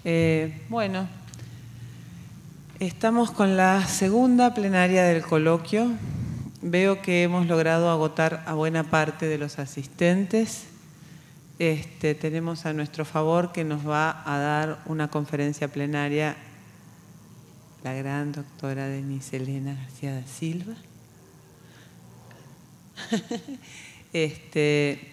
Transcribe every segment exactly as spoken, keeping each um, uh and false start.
Eh, bueno, estamos con la segunda plenaria del coloquio. Veo que hemos logrado agotar a buena parte de los asistentes. Este, tenemos a nuestro favor que nos va a dar una conferencia plenaria la gran doctora Denise Elena García da Silva. este,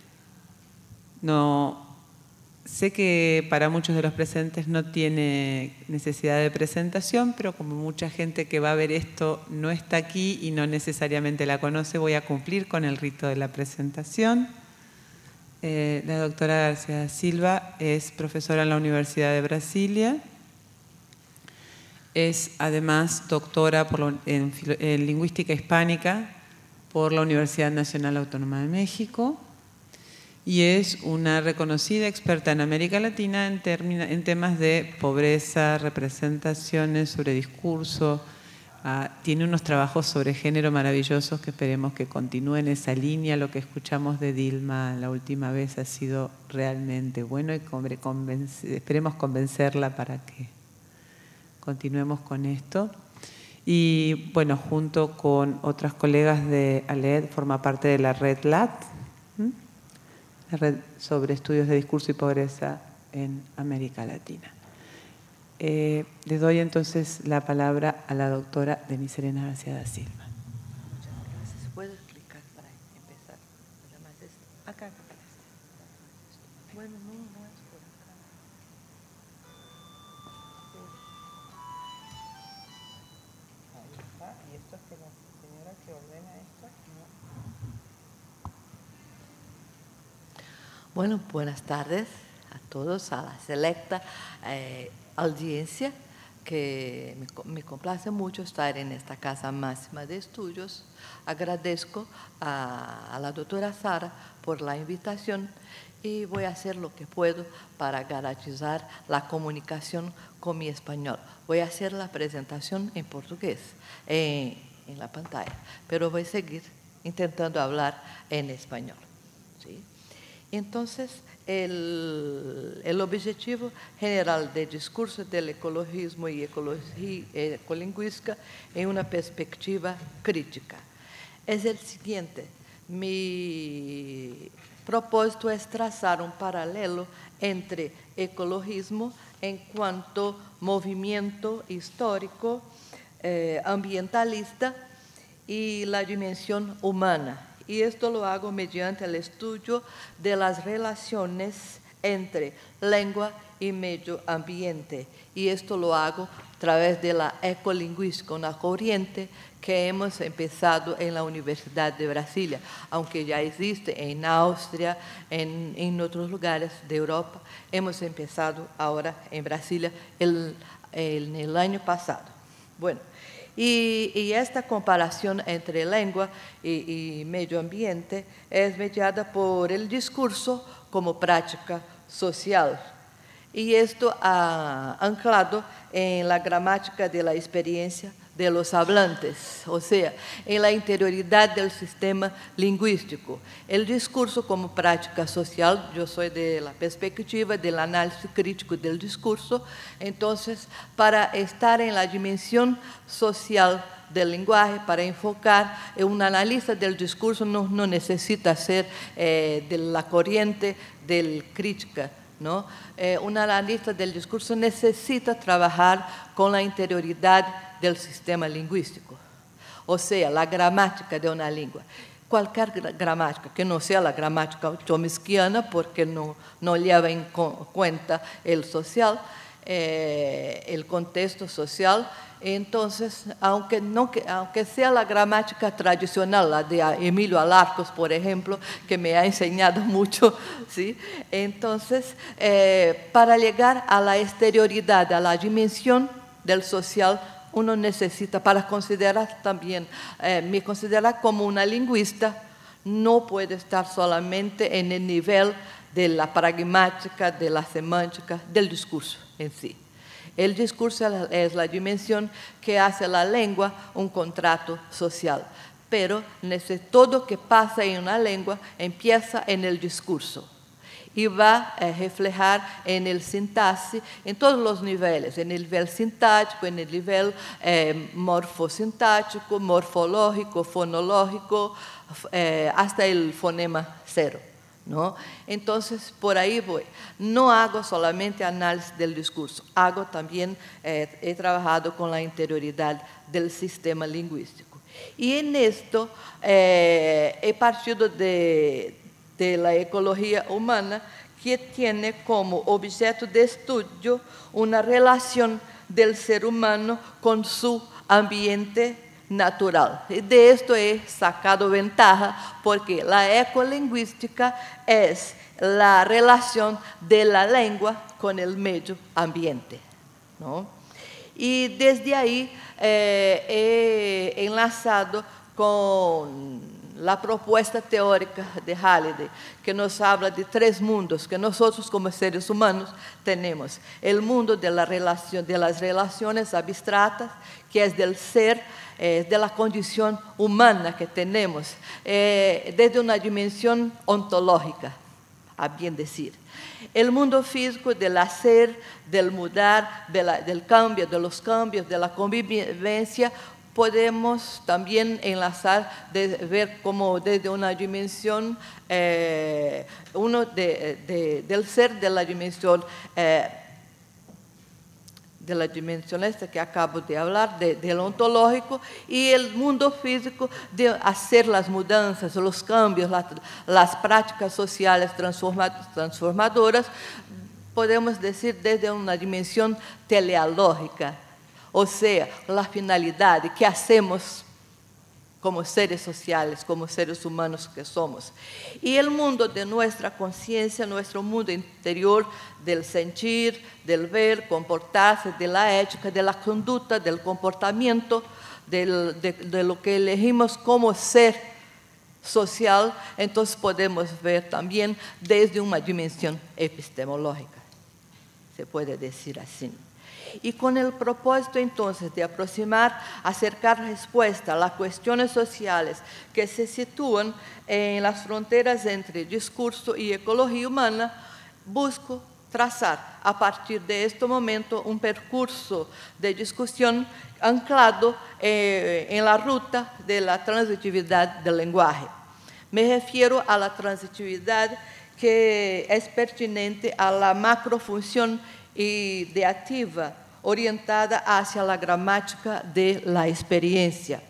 no, sé que para muchos de los presentes no tiene necesidad de presentación, pero como mucha gente que va a ver esto no está aquí y no necesariamente la conoce, voy a cumplir con el rito de la presentación. Eh, la doctora García da Silva es profesora en la Universidad de Brasilia. Es además doctora por lo, en, en Lingüística Hispánica por la Universidad Nacional Autónoma de México y es una reconocida experta en América Latina en, termina, en temas de pobreza, representaciones, sobre discurso. Uh, tiene unos trabajos sobre género maravillosos que esperemos que continúen esa línea. Lo que escuchamos de Dilma la última vez ha sido realmente bueno y convence, esperemos convencerla para que continuemos con esto. Y bueno, junto con otras colegas de ALED, forma parte de la red L A T, ¿m? la red sobre estudios de discurso y pobreza en América Latina. Eh, le doy entonces la palabra a la doctora Denise Elena García da Silva. Muchas gracias. ¿Puedes clicar para empezar? Acá, acá. Bueno, no, no es por acá. Ahí está. ¿Y esto es que la señora que ordena esto? No. Bueno, buenas tardes a todos, a la selecta eh, audiencia, que me, me complace mucho estar en esta Casa Máxima de Estudios. Agradezco a, a la doctora Sara por la invitación y voy a hacer lo que puedo para garantizar la comunicación con mi español. Voy a hacer la presentación en portugués en, en la pantalla, pero voy a seguir intentando hablar en español, ¿sí? Entonces, el, el objetivo general del discurso del ecologismo y ecología, ecolingüística en una perspectiva crítica es el siguiente. Mi propósito es trazar un paralelo entre ecologismo en cuanto movimiento histórico, eh, ambientalista y la dimensión humana. Y esto lo hago mediante el estudio de las relaciones entre lengua y medio ambiente. Y esto lo hago a través de la ecolingüística, una corriente que hemos empezado en la Universidad de Brasilia, aunque ya existe en Austria, en, en otros lugares de Europa. Hemos empezado ahora en Brasilia el, el, el año pasado. Bueno. Y, y esta comparación entre lengua y, y medio ambiente es mediada por el discurso como práctica social. Y esto ha anclado en la gramática de la experiencia de los hablantes, o sea, en la interioridad del sistema lingüístico. El discurso como práctica social, yo soy de la perspectiva del análisis crítico del discurso, entonces, para estar en la dimensión social del lenguaje, para enfocar, un analista del discurso no, no necesita ser eh, de la corriente del crítica, ¿no? Eh, un analista del discurso necesita trabajar con la interioridad del sistema lingüístico, o sea, la gramática de una lengua. Cualquier gramática, que no sea la gramática chomskyana, porque no, no lleva en cuenta el social, eh, el contexto social. Entonces, aunque, no, aunque sea la gramática tradicional, la de Emilio Alarcos, por ejemplo, que me ha enseñado mucho, ¿sí? Entonces, eh, para llegar a la exterioridad, a la dimensión del social, uno necesita, para considerar también, eh, me considera como una lingüista, no puede estar solamente en el nivel de la pragmática, de la semántica, del discurso en sí. El discurso es la dimensión que hace la lengua un contrato social, pero todo lo que pasa en una lengua empieza en el discurso. y va a reflejar en el sintaxis, en todos los niveles, en el nivel sintático, en el nivel eh, morfosintático, morfológico, fonológico, eh, hasta el fonema cero, ¿no? Entonces, por ahí voy. No hago solamente análisis del discurso, hago también, eh, he trabajado con la interioridad del sistema lingüístico. Y en esto eh, he partido de, de la ecología humana, que tiene como objeto de estudio una relación del ser humano con su ambiente natural. Y de esto he sacado ventaja porque la ecolingüística es la relación de la lengua con el medio ambiente, ¿no? Y desde ahí eh, he enlazado con la propuesta teórica de Halliday, que nos habla de tres mundos que nosotros como seres humanos tenemos. El mundo de, la relación, de las relaciones abstratas, que es del ser, eh, de la condición humana que tenemos, eh, desde una dimensión ontológica, a bien decir. El mundo físico del hacer, del mudar, de la, del cambio, de los cambios, de la convivencia, podemos también enlazar, de ver como desde una dimensión, eh, uno de, de, del ser de la dimensión, eh, de la dimensión esta que acabo de hablar, de, del ontológico, y el mundo físico de hacer las mudanzas, los cambios, las, las prácticas sociales transformadoras, podemos decir desde una dimensión teleológica. O sea, la finalidad que hacemos como seres sociales, como seres humanos que somos. Y el mundo de nuestra conciencia, nuestro mundo interior, del sentir, del ver, comportarse, de la ética, de la conducta, del comportamiento, del, de, de lo que elegimos como ser social, entonces podemos ver también desde una dimensión epistemológica, se puede decir así. Y con el propósito entonces de aproximar, acercar respuesta a las cuestiones sociales que se sitúan en las fronteras entre discurso y ecología humana, busco trazar a partir de este momento un percurso de discusión anclado eh, en la ruta de la transitividad del lenguaje. Me refiero a la transitividad que es pertinente a la macrofunción ideativa orientada hacia la gramática de la experiencia.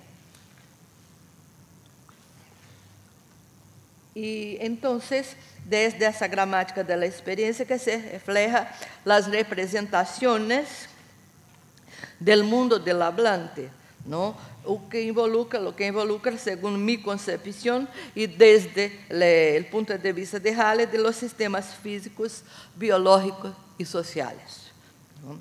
Y entonces, desde esa gramática de la experiencia que se refleja las representaciones del mundo del hablante, ¿no? O que involucra, lo que involucra, según mi concepción, y desde el punto de vista de Halliday, de los sistemas físicos, biológicos y sociales, ¿no?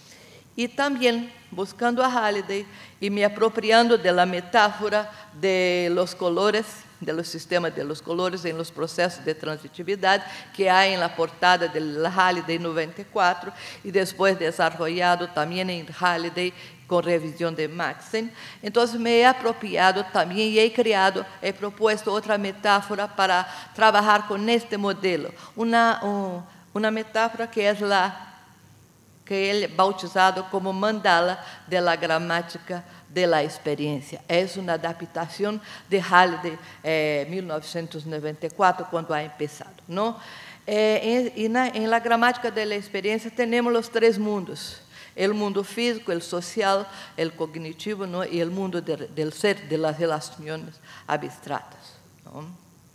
Y también, buscando a Halliday y me apropiando de la metáfora de los colores, de los sistemas de los colores en los procesos de transitividad que hay en la portada del Halliday noventa y cuatro y después desarrollado también en Halliday con revisión de Maxen. Entonces me he apropiado también y he creado, he propuesto otra metáfora para trabajar con este modelo, una, un, una metáfora que es la que ele bautizado como mandala de la gramática de la experiencia. Es una adaptación de Halliday, eh, mil novecientos noventa y cuatro, cuando ha empezado, ¿no? Eh, en, en, la, en la gramática de la experiencia tenemos los tres mundos: el mundo físico, el social, el cognitivo, ¿no? Y el mundo de, del ser, de las relaciones abstratas, ¿no?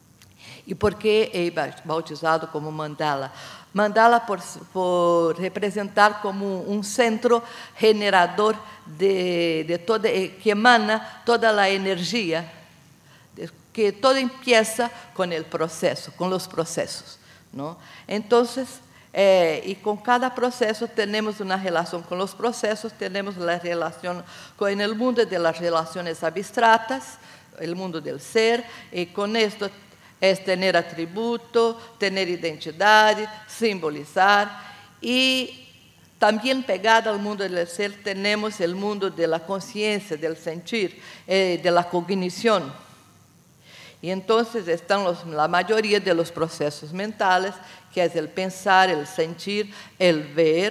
¿Y por qué he bautizado como mandala? Mandala por, por representar como un centro generador de, de toda, que emana toda la energía, que todo empieza con el proceso, con los procesos, ¿no? Entonces, eh, y con cada proceso tenemos una relación con los procesos, tenemos la relación con el mundo de las relaciones abstratas, el mundo del ser, y con esto es tener atributo, tener identidad, simbolizar. Y también pegado al mundo del ser tenemos el mundo de la conciencia, del sentir, eh, de la cognición. Y entonces están los, la mayoría de los procesos mentales, que es el pensar, el sentir, el ver.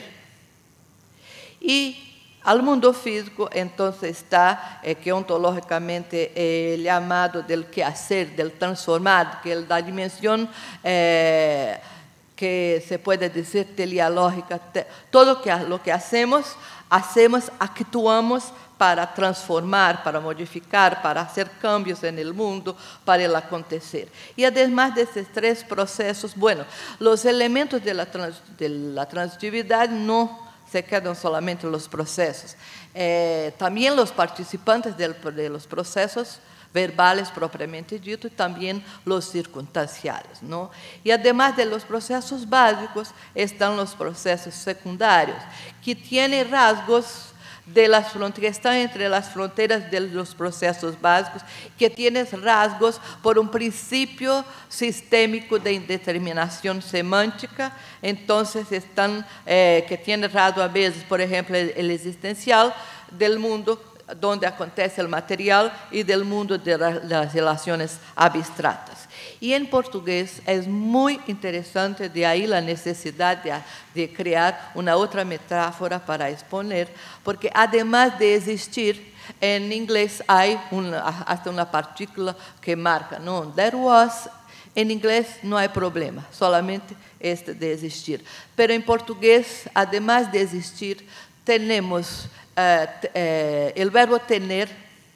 Y al mundo físico, entonces, está eh, que ontológicamente eh, llamado del quehacer, del transformar, que es la dimensión eh, que se puede decir teleológica. Te, todo que, lo que hacemos, hacemos, actuamos para transformar, para modificar, para hacer cambios en el mundo, para el acontecer. Y además de estos tres procesos, bueno, los elementos de la, trans, de la transitividad no se quedan solamente los procesos. Eh, también los participantes del, de los procesos verbales propiamente dito y también los circunstanciales, ¿no? Y además de los procesos básicos están los procesos secundarios, que tienen rasgos de las fronteras, están entre las fronteras de los procesos básicos, que tienen rasgos por un principio sistémico de indeterminación semántica. Entonces están, eh, que tienen rasgos a veces, por ejemplo, el, el existencial del mundo donde acontece el material y del mundo de las relaciones abstractas. Y en portugués es muy interesante, de ahí la necesidad de, de crear una otra metáfora para exponer, porque además de existir, en inglés hay una, hasta una partícula que marca, ¿no? There was, en inglés no hay problema, solamente este de existir. Pero en portugués, además de existir, tenemos eh, eh, el verbo tener,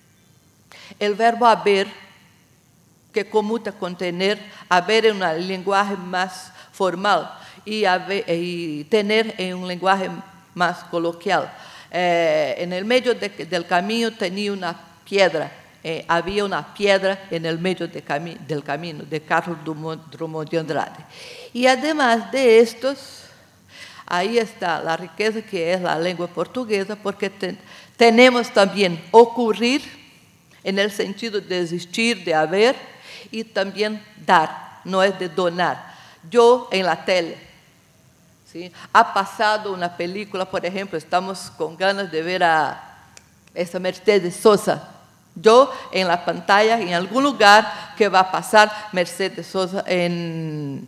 el verbo haber, que conmuta con tener, haber en un lenguaje más formal y, haber, y tener en un lenguaje más coloquial. Eh, en el medio de, del camino tenía una piedra, eh, había una piedra en el medio de cami del camino, de Carlos Drummond de Andrade. Y además de estos, ahí está la riqueza que es la lengua portuguesa, porque ten, tenemos también ocurrir, en el sentido de existir, de haber, y también dar, no es de donar. Yo en la tele, ¿sí? Ha pasado una película, por ejemplo, estamos con ganas de ver a esta Mercedes Sosa. Yo en la pantalla, en algún lugar que va a pasar Mercedes Sosa en,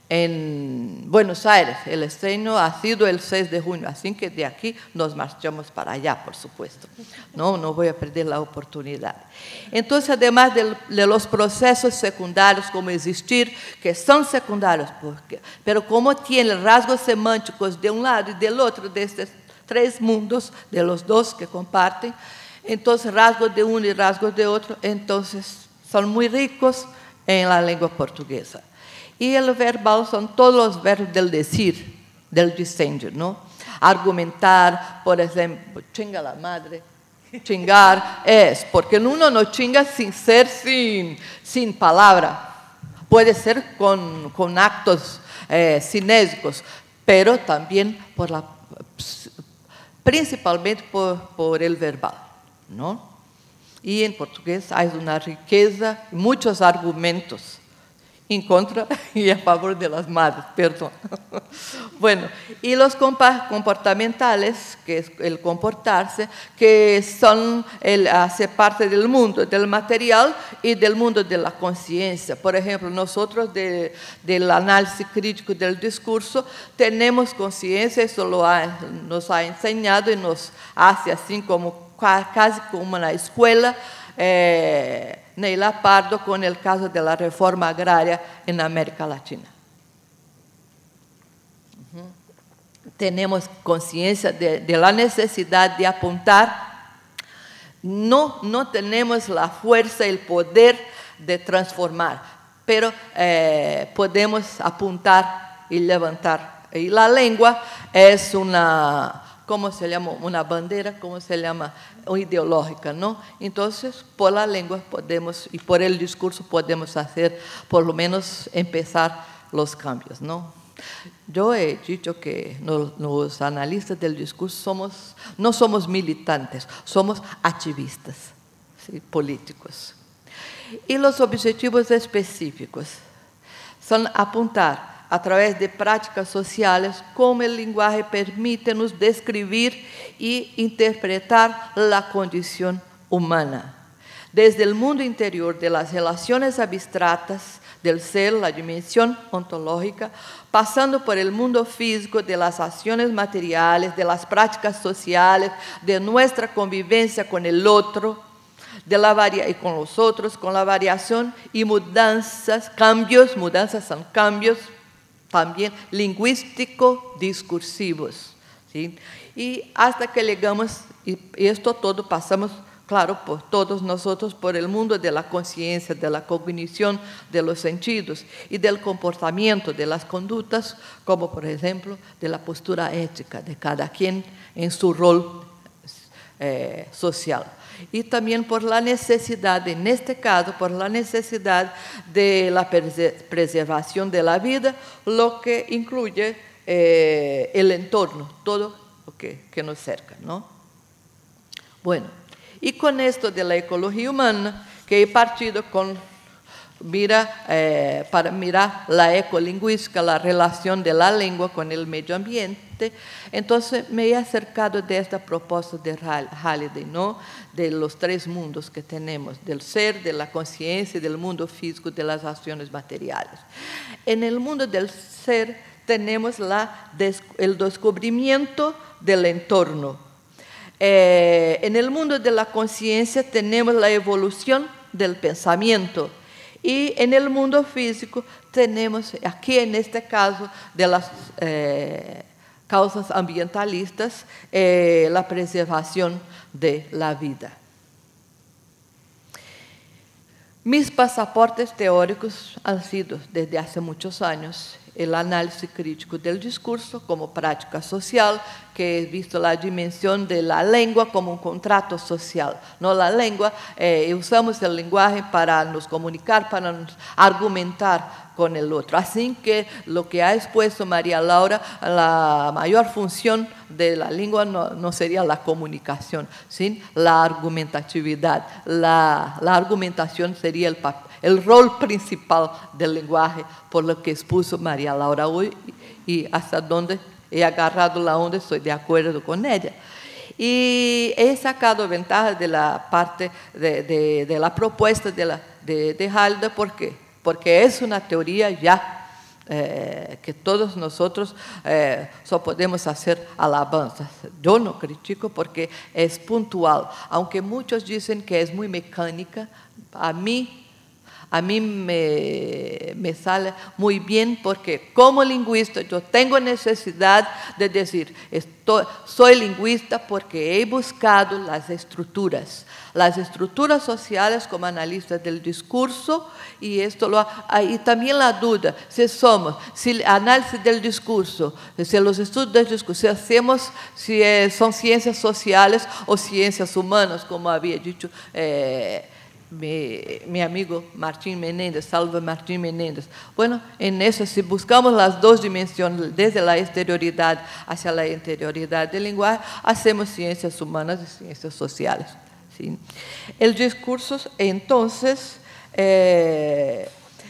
en Buenos Aires. El estreno ha sido el seis de junio, así que de aquí nos marchamos para allá, por supuesto. No, no voy a perder la oportunidad. Entonces, además de, de los procesos secundarios, como existir, que son secundarios, porque, pero como tienen rasgos semánticos de un lado y del otro, de estos tres mundos, de los dos que comparten, entonces rasgos de uno y rasgos de otro, entonces son muy ricos en la lengua portuguesa. Y el verbal son todos los verbos del decir, del diciendo, ¿no? Argumentar, por ejemplo, chinga la madre. Chingar es, porque uno no chinga sin ser, sin, sin palabra. Puede ser con, con actos eh, cinésicos, pero también por la, principalmente por, por el verbal, ¿no? Y en portugués hay una riqueza, muchos argumentos en contra y a favor de las madres, perdón. Bueno, y los comportamentales, que es el comportarse, que son el hacer parte del mundo del material y del mundo de la conciencia. Por ejemplo, nosotros de, del análisis crítico del discurso tenemos conciencia, eso lo ha, nos ha enseñado y nos hace así como casi como una escuela, eh, Neila Pardo, con el caso de la reforma agraria en América Latina. Uh-huh. Tenemos conciencia de, de la necesidad de apuntar. No, no tenemos la fuerza, el poder de transformar, pero eh, podemos apuntar y levantar. Y la lengua es una... ¿Cómo se llama? Una bandera, ¿cómo se llama? Ideológica, ¿no? Entonces, por la lengua podemos, y por el discurso podemos hacer, por lo menos, empezar los cambios, ¿no? Yo he dicho que no, los analistas del discurso somos, no somos militantes, somos activistas, ¿sí? Políticos. Y los objetivos específicos son apuntar a través de prácticas sociales, como el lenguaje permite nos describir y interpretar la condición humana. desde el mundo interior de las relaciones abstractas del ser, la dimensión ontológica, pasando por el mundo físico de las acciones materiales, de las prácticas sociales, de nuestra convivencia con el otro, de la varia y con los otros, con la variación y mudanzas, cambios, mudanzas son cambios también lingüístico-discursivos, ¿sí? Y hasta que llegamos, y esto todo pasamos, claro, por todos nosotros, por el mundo de la conciencia, de la cognición, de los sentidos y del comportamiento, de las conductas, como por ejemplo de la postura ética de cada quien en su rol eh, social. Y también por la necesidad, en este caso, por la necesidad de la preservación de la vida, lo que incluye eh, el entorno, todo lo que, que nos cerca, ¿no? Bueno, y con esto de la ecología humana, que he partido con, mira, eh, para mirar la ecolingüística, la relación de la lengua con el medio ambiente, entonces me he acercado de esta propuesta de Halliday, ¿no? De los tres mundos que tenemos, del ser, de la conciencia y del mundo físico, de las acciones materiales. En el mundo del ser tenemos la, el descubrimiento del entorno. Eh, en el mundo de la conciencia tenemos la evolución del pensamiento. Y en el mundo físico tenemos, aquí en este caso, de las eh, causas ambientalistas, eh, la preservación de la vida. Mis pasaportes teóricos han sido, desde hace muchos años, el análisis crítico del discurso como práctica social, que he visto la dimensión de la lengua como un contrato social. No, la lengua, eh, usamos el lenguaje para nos comunicar, para nos argumentar con el otro. Así que lo que ha expuesto María Laura, la mayor función de la lengua no, no sería la comunicación, ¿sí? La argumentatividad. La, la argumentación sería el papel, el rol principal del lenguaje, por lo que expuso María Laura hoy, y hasta donde he agarrado la onda, estoy de acuerdo con ella. Y he sacado ventaja de la parte de, de, de la propuesta de, la, de, de Halliday, ¿por qué? Porque es una teoría ya eh, que todos nosotros eh, solo podemos hacer alabanzas. Yo no critico porque es puntual, aunque muchos dicen que es muy mecánica, a mí A mí me, me sale muy bien porque como lingüista yo tengo necesidad de decir, estoy, soy lingüista porque he buscado las estructuras, las estructuras sociales como analista del discurso, y esto lo y también la duda, si somos, si análisis del discurso, si los estudios del discurso, si hacemos, si son ciencias sociales o ciencias humanas, como había dicho eh, Mi, mi amigo Martín Menéndez, Salva Martín Menéndez. Bueno, en eso, si buscamos las dos dimensiones, desde la exterioridad hacia la interioridad del lenguaje, hacemos ciencias humanas y ciencias sociales, ¿sí? El discurso, entonces, eh,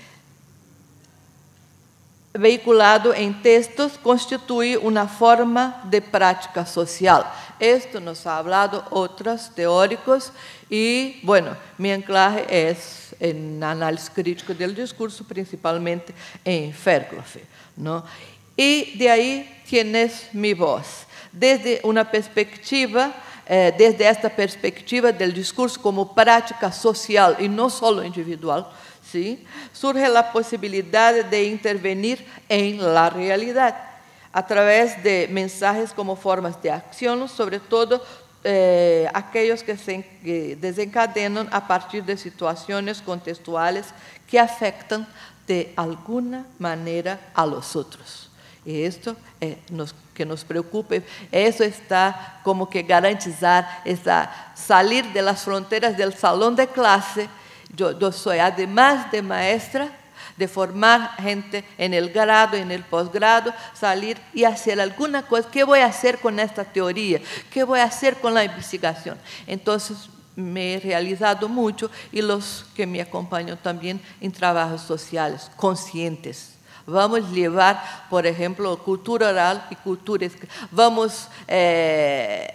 vehiculado en textos, constituye una forma de práctica social. Esto nos ha hablado otros teóricos y, bueno, mi anclaje es en análisis crítico del discurso, principalmente en Fairclough, ¿no? Y de ahí tienes mi voz. Desde una perspectiva, eh, desde esta perspectiva del discurso como práctica social y no solo individual, ¿sí? Surge la posibilidad de intervenir en la realidad a través de mensajes como formas de acción, sobre todo eh, aquellos que se que desencadenan a partir de situaciones contextuales que afectan de alguna manera a los otros. Y esto eh, nos, que nos preocupe, eso está como que garantizar, está salir de las fronteras del salón de clase. Yo, yo soy, además de maestra, de formar gente en el grado, en el posgrado, salir y hacer alguna cosa. ¿Qué voy a hacer con esta teoría? ¿Qué voy a hacer con la investigación? Entonces, me he realizado mucho y los que me acompañan también en trabajos sociales, conscientes. Vamos a llevar, por ejemplo, cultura oral y cultura escrita. Vamos... Eh,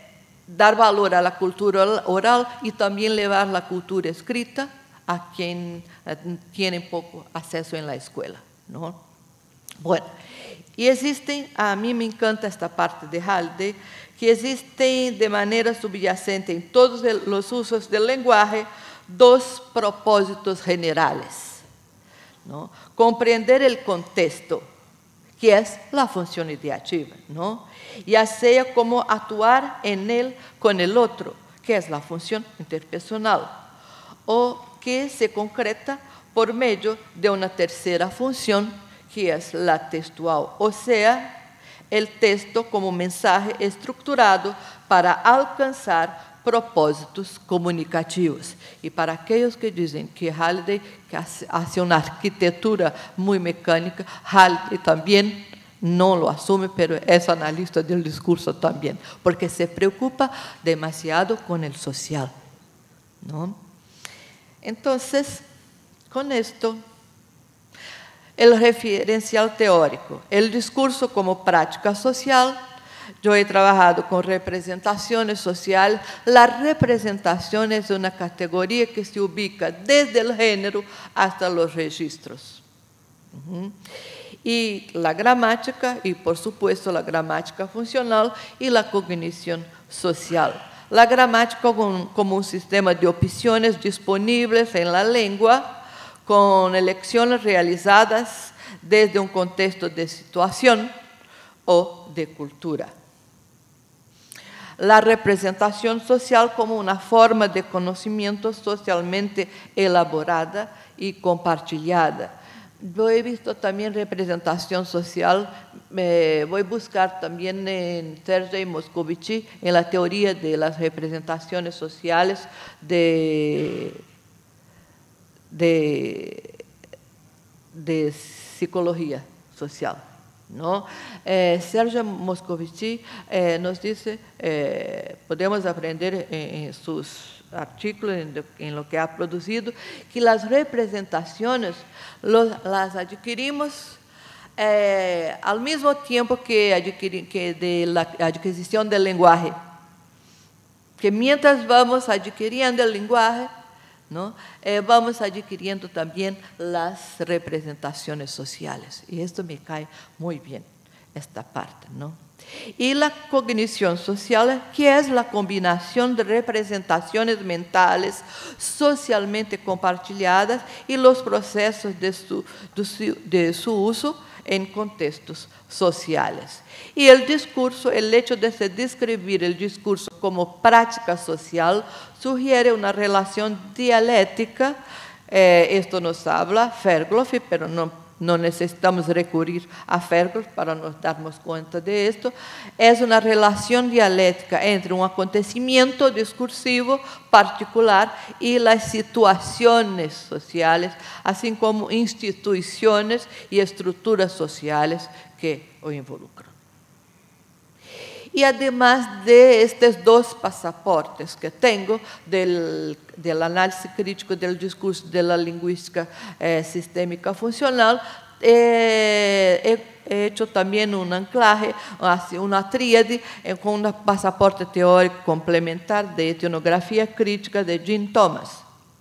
dar valor a la cultura oral y también llevar la cultura escrita a quien tiene poco acceso en la escuela, ¿no? Bueno, y existen, a mí me encanta esta parte de Halliday, que existen de manera subyacente en todos los usos del lenguaje dos propósitos generales, ¿no? Comprender el contexto, que es la función ideativa, ¿no? Ya sea como actuar en él con el otro, que es la función interpersonal, o que se concreta por medio de una tercera función, que es la textual, o sea, el texto como mensaje estructurado para alcanzar propósitos comunicativos. Y para aquellos que dicen que Halliday hace una arquitectura muy mecánica, Halliday también no lo asume, pero es analista del discurso también, porque se preocupa demasiado con el social, ¿no? Entonces, con esto, el referencial teórico, el discurso como práctica social. Yo he trabajado con representaciones sociales. La representación es una categoría que se ubica desde el género hasta los registros. Uh-huh. Y la gramática, y por supuesto la gramática funcional y la cognición social. La gramática como, como un sistema de opciones disponibles en la lengua, con elecciones realizadas desde un contexto de situación o de cultura. La representación social como una forma de conocimiento socialmente elaborada y compartillada. Yo he visto también representación social, eh, voy a buscar también en Sergei Moscovici, en la teoría de las representaciones sociales de, de, de psicología social, ¿no? Eh, Sergio Moscovici eh, nos dice, eh, podemos aprender en, en sus artículos, en, en lo que ha producido, que las representaciones los, las adquirimos eh, al mismo tiempo que, adquirir, que de la adquisición del lenguaje, que mientras vamos adquiriendo el lenguaje, ¿no? Eh, vamos adquiriendo también las representaciones sociales. Y esto me cae muy bien, esta parte, ¿no? Y la cognición social, que es la combinación de representaciones mentales socialmente compartilladas y los procesos de su, de su, de su uso en contextos sociales. Y el discurso, el hecho de se describir el discurso como práctica social, sugiere una relación dialéctica. Eh, esto nos habla Fairclough, pero no, no necesitamos recurrir a Fairclough para nos darnos cuenta de esto. Es una relación dialéctica entre un acontecimiento discursivo particular y las situaciones sociales, así como instituciones y estructuras sociales que lo involucran. Y además de estos dos pasaportes que tengo del, del análisis crítico del discurso de la lingüística eh, sistémica funcional, eh, he, he hecho también un anclaje, una tríade eh, con un pasaporte teórico complementar de etnografía crítica de Jim Thomas.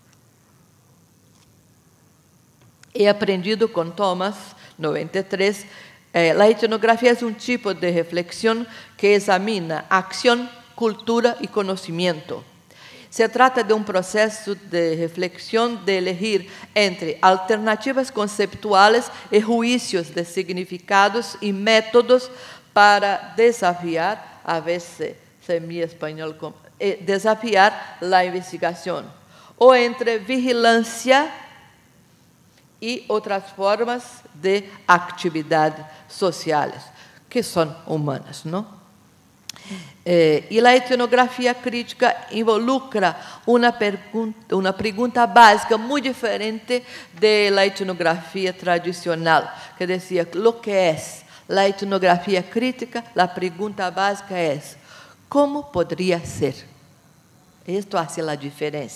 He aprendido con Thomas, noventa y tres, Eh, la etnografía es un tipo de reflexión que examina acción, cultura y conocimiento. Se trata de un proceso de reflexión de elegir entre alternativas conceptuales y juicios de significados y métodos para desafiar, a veces en mi español, eh, desafiar la investigación, o entre vigilancia y otras formas de actividad sociales, que son humanas, ¿no? Eh, y la etnografía crítica involucra una pregunta, una pregunta básica muy diferente de la etnografía tradicional, que decía, lo que es la etnografía crítica, la pregunta básica es, ¿cómo podría ser? Esto hace la diferencia,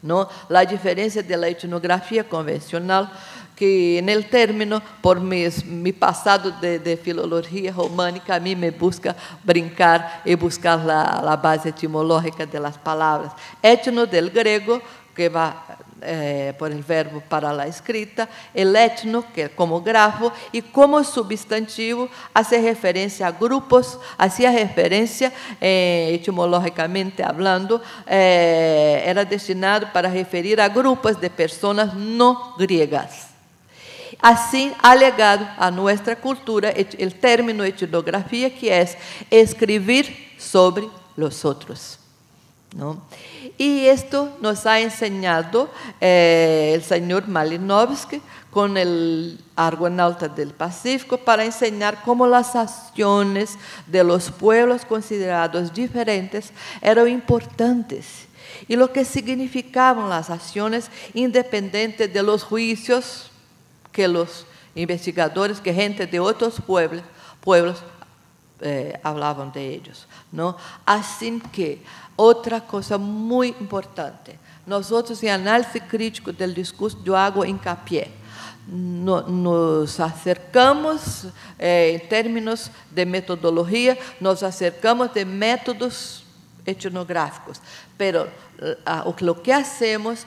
¿no? La diferencia de la etnografía convencional, que en el término, por mis, mi pasado de, de filología románica, a mí me busca brincar y buscar la, la base etimológica de las palabras. Etno del griego, que va eh, por el verbo para la escrita, el etno, que como grafo, y como substantivo hace referencia a grupos, hacía referencia, eh, etimológicamente hablando, eh, era destinado para referir a grupos de personas no griegas. Assim, ha legado a nuestra cultura el término etnografía, que es escribir sobre los otros, ¿no? Y esto nos ha enseñado eh, el señor Malinowski con el Argonauta del Pacífico, para enseñar cómo las acciones de los pueblos considerados diferentes eran importantes y lo que significaban las acciones independientes de los juicios que los investigadores, que gente de otros pueblos, pueblos eh, hablaban de ellos, ¿no? Así que, otra cosa muy importante, nosotros en análisis crítico del discurso, yo hago hincapié, no, nos acercamos eh, en términos de metodología, nos acercamos de métodos etnográficos, pero uh, lo que hacemos,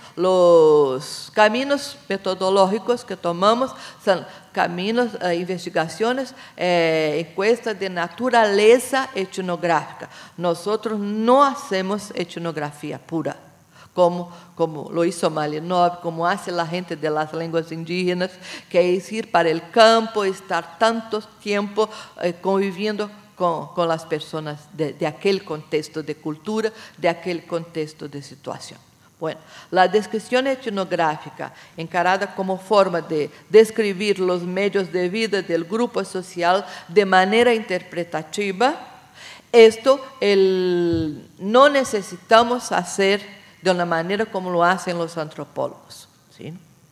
los caminos metodológicos que tomamos son caminos, uh, investigaciones, eh, encuestas de naturaleza etnográfica. Nosotros no hacemos etnografía pura, como, como lo hizo Malinov, como hace la gente de las lenguas indígenas, que es ir para el campo, estar tanto tiempo eh, conviviendo Con, con las personas de, de aquel contexto de cultura, de aquel contexto de situación. Bueno, la descripción etnográfica, encarada como forma de describir los medios de vida del grupo social de manera interpretativa, esto el, no necesitamos hacer de una manera como lo hacen los antropólogos, ¿sí?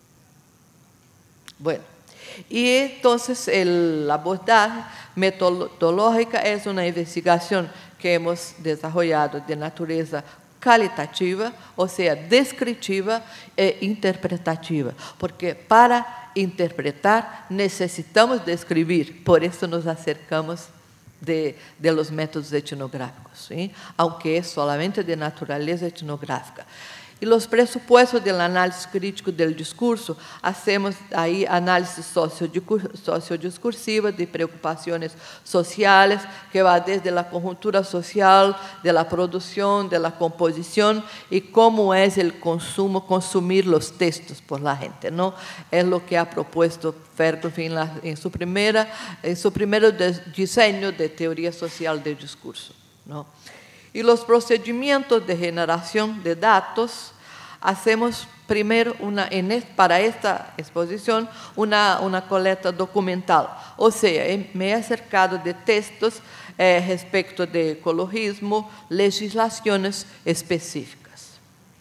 Bueno, y entonces el abordaje metodológica es una investigación que hemos desarrollado de naturaleza calitativa, o sea, descriptiva e interpretativa, porque para interpretar necesitamos describir, por eso nos acercamos de, de los métodos etnográficos, ¿sí? Aunque es solamente de naturaleza etnográfica. Y los presupuestos del análisis crítico del discurso, hacemos ahí análisis sociodiscursiva de preocupaciones sociales, que va desde la conjuntura social, de la producción, de la composición, y cómo es el consumo, consumir los textos por la gente, ¿no? Es lo que ha propuesto Fairclough en, la, en, su, primera, en su primer diseño de teoría social del discurso, ¿no? Y los procedimientos de generación de datos, hacemos primero, una, en, para esta exposición, una, una colecta documental. O sea, me he acercado de textos eh, respecto de ecologismo, legislaciones específicas.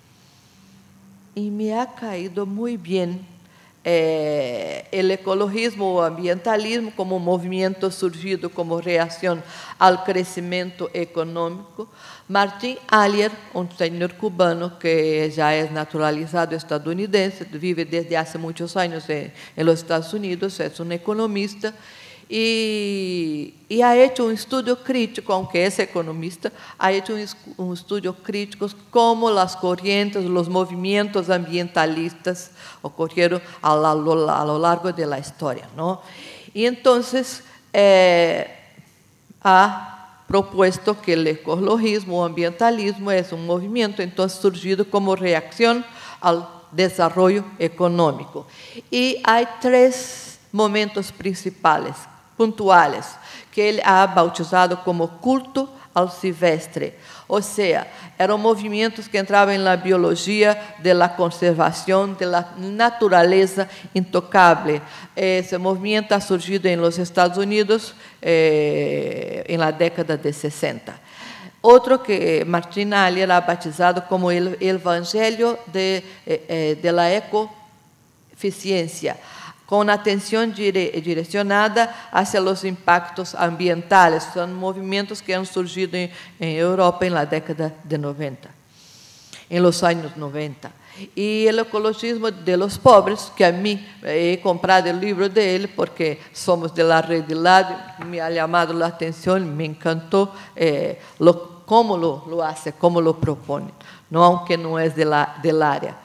Y me ha caído muy bien Eh, el ecologismo o ambientalismo como movimiento surgido como reacción al crecimiento económico. Martín Allier, un señor cubano que ya es naturalizado estadounidense, vive desde hace muchos años en, en los Estados Unidos, es un economista, y, y ha hecho un estudio crítico, aunque es economista, ha hecho un, un estudio crítico como las corrientes, los movimientos ambientalistas ocurrieron a lo, a lo largo de la historia, ¿no? Y entonces eh, ha propuesto que el ecologismo o ambientalismo es un movimiento entonces surgido como reacción al desarrollo económico. Y hay tres momentos principales, puntuales, que ele ha bautizado como culto ao silvestre. Ou seja, eram movimentos que entravam na biologia de la conservação, de la natureza intocável. Esse movimento ha surgido em los Estados Unidos eh, em la década de sessenta. Outro que Martín Allier ha batizado como el Evangelho de, eh, de la ecoeficiência, con atención dire direccionada hacia los impactos ambientales. Son movimientos que han surgido en, en Europa en la década de noventa, en los años noventa. Y el ecologismo de los pobres, que a mí he comprado el libro de él porque somos de la red de la, me ha llamado la atención, me encantó eh, lo, cómo lo, lo hace, cómo lo propone, ¿no? Aunque no es de la, del área.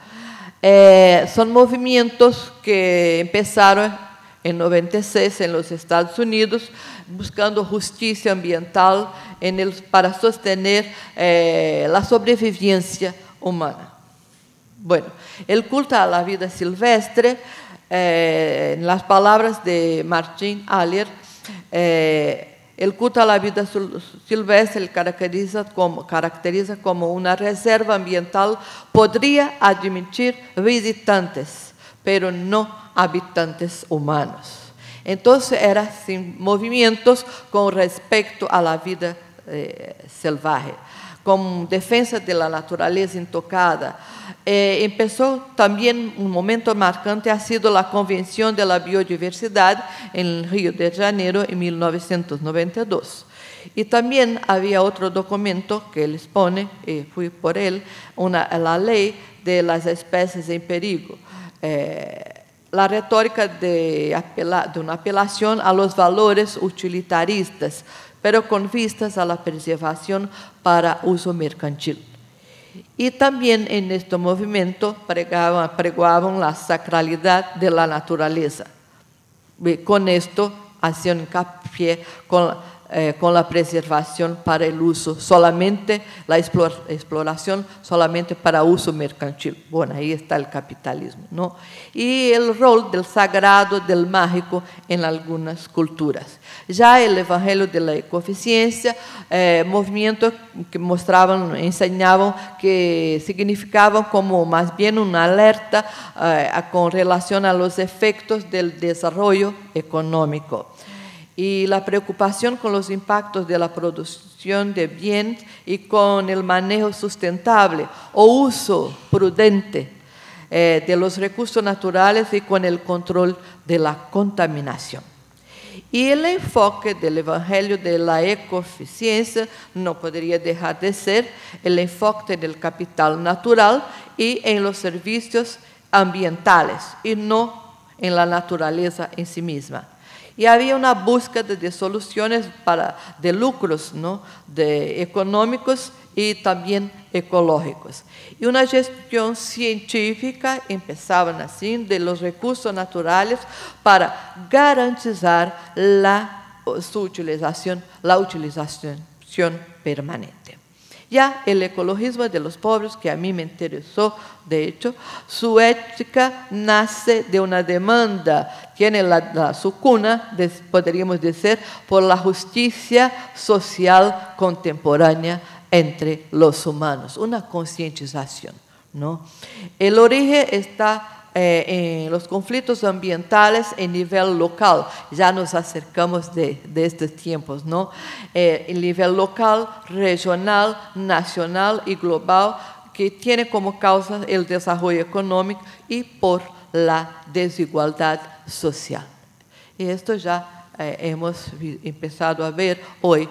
Eh, son movimientos que empezaron en noventa y seis en los Estados Unidos, buscando justicia ambiental en el, para sostener eh, la sobrevivencia humana. Bueno, el culto a la vida silvestre, eh, en las palabras de Martin Aller, eh, el culto a la vida silvestre caracteriza como, caracteriza como una reserva ambiental, podría admitir visitantes, pero no habitantes humanos. Entonces, eran movimientos con respecto a la vida eh, salvaje, como defensa de la naturaleza intocada. Eh, empezó también un momento marcante, ha sido la Convención de la Biodiversidad en Río de Janeiro en mil novecientos noventa y dos. Y también había otro documento que él expone, y fui por él, una, la Ley de las Especies en Perigo. Eh, la retórica de, apela, de una apelación a los valores utilitaristas, pero con vistas a la preservación para uso mercantil. Y también en este movimiento pregaban, pregoaban la sacralidad de la naturaleza. Y con esto hacían hincapié con, eh, con la preservación para el uso, solamente la exploración solamente para uso mercantil. Bueno, ahí está el capitalismo, ¿no? Y el rol del sagrado, del mágico en algunas culturas. Ya el Evangelio de la Ecoeficiencia, eh, movimiento que mostraban, enseñaban que significaban como más bien una alerta eh, con relación a los efectos del desarrollo económico. Y la preocupación con los impactos de la producción de bienes y con el manejo sustentable o uso prudente eh, de los recursos naturales y con el control de la contaminación. Y el enfoque del Evangelio de la Ecoeficiencia no podría dejar de ser el enfoque del capital natural y en los servicios ambientales y no en la naturaleza en sí misma. Y había una búsqueda de soluciones para, de lucros, ¿no? de económicos y también ecológicos. Y una gestión científica, empezaban así, de los recursos naturales para garantizar la, su utilización, la utilización permanente. Ya el ecologismo de los pobres, que a mí me interesó, de hecho, su ética nace de una demanda, tiene la, la, su cuna, de, podríamos decir, por la justicia social contemporánea entre los humanos, una concientización, ¿no? El origen está eh, en los conflictos ambientales en nivel local, ya nos acercamos de, de estos tiempos, ¿no? Eh, en nivel local, regional, nacional y global, que tiene como causa el desarrollo económico y por la desigualdad social. Y esto ya Eh, hemos empezado a ver hoy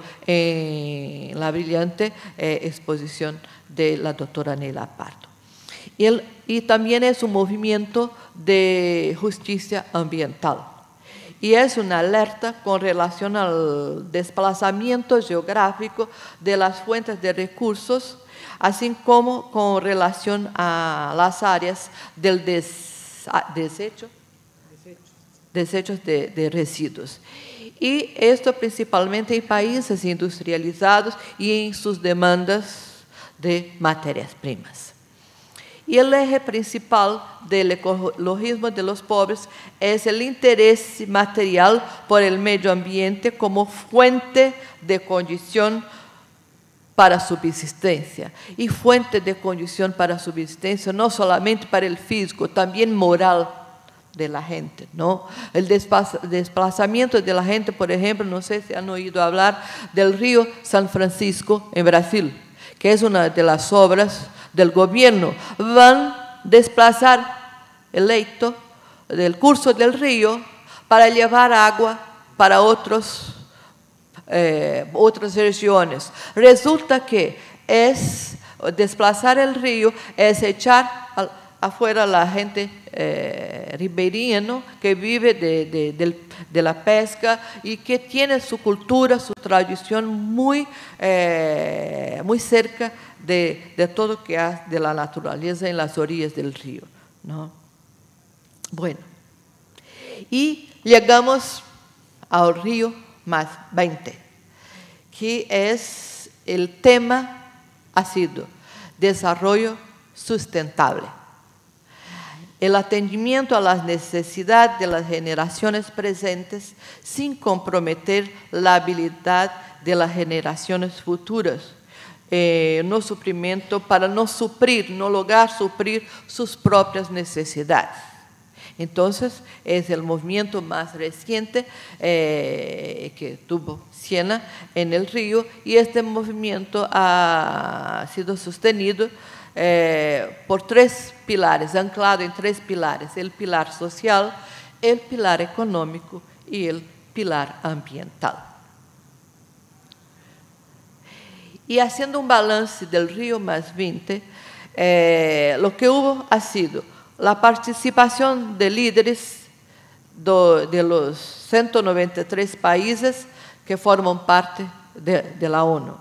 en la brillante eh, exposición de la doctora Neila Pardo. Y, el, y también es un movimiento de justicia ambiental. Y es una alerta con relación al desplazamiento geográfico de las fuentes de recursos, así como con relación a las áreas del des, desecho. desechos de, de residuos. Y esto principalmente en países industrializados y en sus demandas de materias primas. Y el eje principal del ecologismo de los pobres es el interés material por el medio ambiente como fuente de condición para subsistencia. Y fuente de condición para subsistencia no solamente para el físico, también moral de la gente, ¿no? El desplazamiento de la gente, por ejemplo, no sé si han oído hablar del río San Francisco en Brasil, que es una de las obras del gobierno. Van a desplazar el leito del curso del río para llevar agua para otros, eh, otras regiones. Resulta que es desplazar el río, es echar afuera la gente eh, ribereña que vive de, de, de, de la pesca y que tiene su cultura, su tradición muy, eh, muy cerca de, de todo lo que hay de la naturaleza en las orillas del río, ¿no? Bueno, y llegamos al río más veinte, que es el tema ha sido desarrollo sustentable. El atendimiento a las necesidades de las generaciones presentes sin comprometer la habilidad de las generaciones futuras. Eh, no suprimiento para no suplir, no lograr suplir sus propias necesidades. Entonces, es el movimiento más reciente eh, que tuvo Siena en el río, y este movimiento ha sido sostenido eh, por tres pilares, anclado en tres pilares: el pilar social, el pilar económico y el pilar ambiental. Y haciendo un balance del río más veinte, eh, lo que hubo ha sido la participación de líderes do, de los ciento noventa y tres países que forman parte de, de la ONU.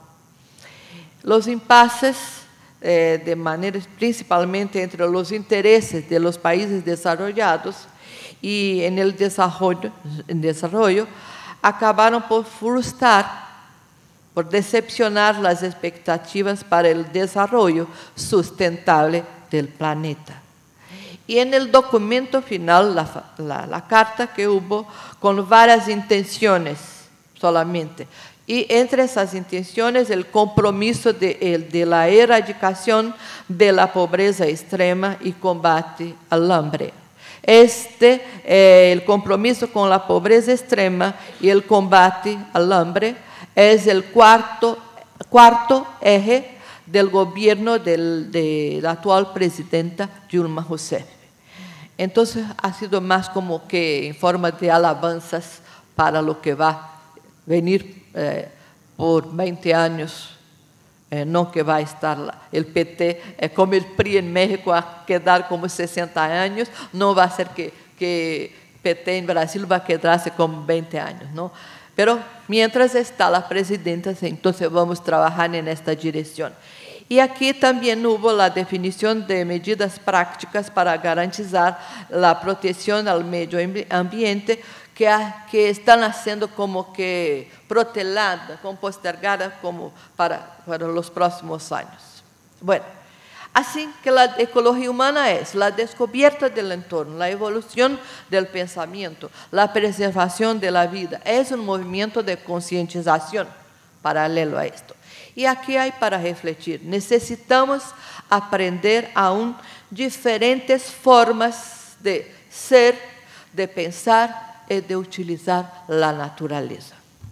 Los impases, eh, de manera principalmente entre los intereses de los países desarrollados y en el desarrollo, en desarrollo acabaron por frustrar, por decepcionar las expectativas para el desarrollo sustentable del planeta. Y en el documento final, la, la, la carta que hubo con varias intenciones solamente, y entre esas intenciones el compromiso de, el, de la erradicación de la pobreza extrema y combate al hambre. Este, eh, el compromiso con la pobreza extrema y el combate al hambre es el cuarto, cuarto eje del gobierno del, de la actual presidenta Dilma Rousseff. Entonces ha sido más como que en forma de alabanzas para lo que va a venir eh, por veinte años, eh, no que va a estar la, el P T, eh, como el P R I en México, a quedar como sesenta años, no va a ser que, que P T en Brasil va a quedarse como veinte años, ¿no? Pero mientras está la presidenta, entonces vamos a trabajar en esta dirección. Y aquí también hubo la definición de medidas prácticas para garantizar la protección al medio ambiente que, que están haciendo como que protelada, como postergada como para, para los próximos años. Bueno, así que la ecología humana es la descubierta del entorno, la evolución del pensamiento, la preservación de la vida. Es un movimiento de concientización paralelo a esto. Y aquí hay para refletir. Necesitamos aprender aún diferentes formas de ser, de pensar y de utilizar la naturaleza.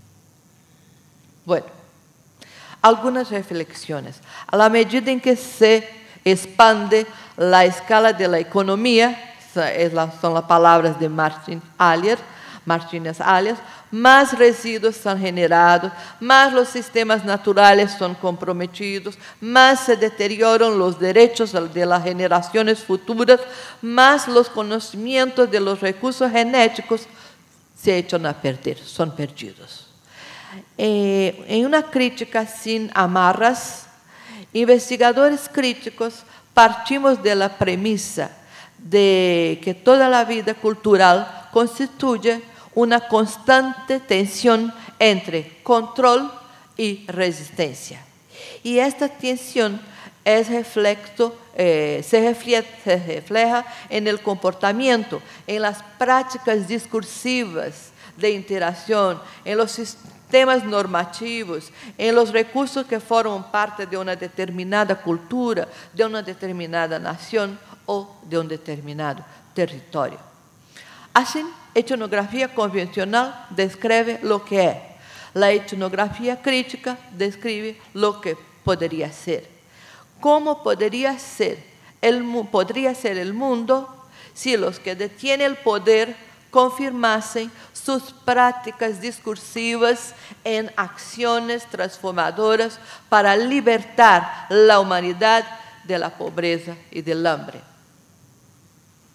Bueno, algunas reflexiones. A la medida en que se expande la escala de la economía, son las palabras de Martin Allier, Martínez Alias, más residuos son generados, más los sistemas naturales son comprometidos, más se deterioran los derechos de las generaciones futuras, más los conocimientos de los recursos genéticos se echan a perder, son perdidos. Eh, en una crítica sin amarras, investigadores críticos partimos de la premisa de que toda la vida cultural constituye una constante tensión entre control y resistencia. Y esta tensión es reflexo, eh, se, refleja, se refleja en el comportamiento, en las prácticas discursivas de interacción, en los sistemas normativos, en los recursos que forman parte de una determinada cultura, de una determinada nación o de un determinado territorio. Así, etnografía convencional describe lo que es. La etnografía crítica describe lo que podría ser. ¿Cómo podría ser el, podría ser el mundo si los que detienen el poder confirmasen sus prácticas discursivas en acciones transformadoras para libertar la humanidad de la pobreza y del hambre?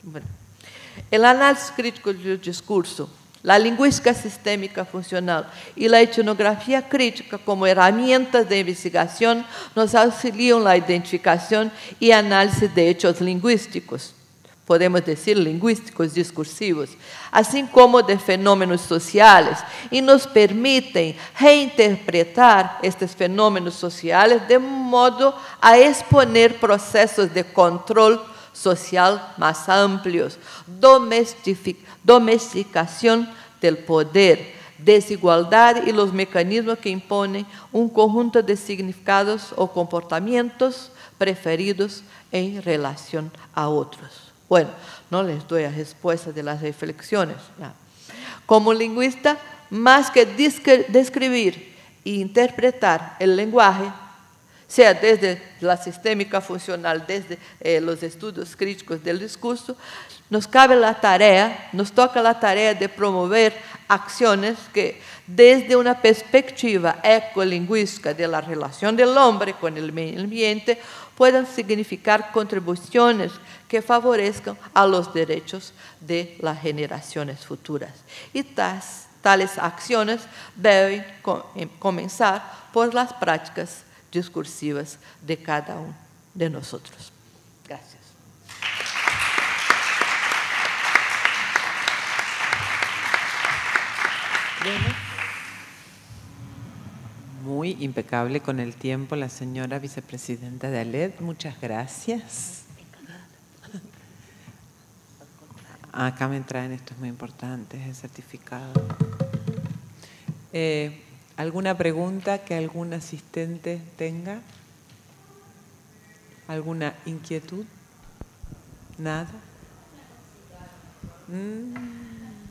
Bueno, el análisis crítico del discurso, la lingüística sistémica funcional y la etnografía crítica como herramientas de investigación nos auxilian la identificación y análisis de hechos lingüísticos, podemos decir lingüísticos discursivos, así como de fenómenos sociales, y nos permiten reinterpretar estos fenómenos sociales de modo a exponer procesos de control social más amplios, domesticación del poder, desigualdad y los mecanismos que imponen un conjunto de significados o comportamientos preferidos en relación a otros. Bueno, no les doy la respuesta de las reflexiones. ¿No? Como lingüista, más que describir e interpretar el lenguaje, sea desde la sistémica funcional, desde eh, los estudios críticos del discurso, nos cabe la tarea, nos toca la tarea de promover acciones que desde una perspectiva ecolingüística de la relación del hombre con el medio ambiente puedan significar contribuciones que favorezcan a los derechos de las generaciones futuras. Y tas, tales acciones deben comenzar por las prácticas discursivas de cada uno de nosotros. Gracias. Bueno. Muy impecable con el tiempo la señora vicepresidenta de ALED. Muchas gracias. Acá me traen, esto es muy importante, el certificado. Eh, ¿Alguna pregunta que algún asistente tenga? ¿Alguna inquietud? ¿Nada? Mm.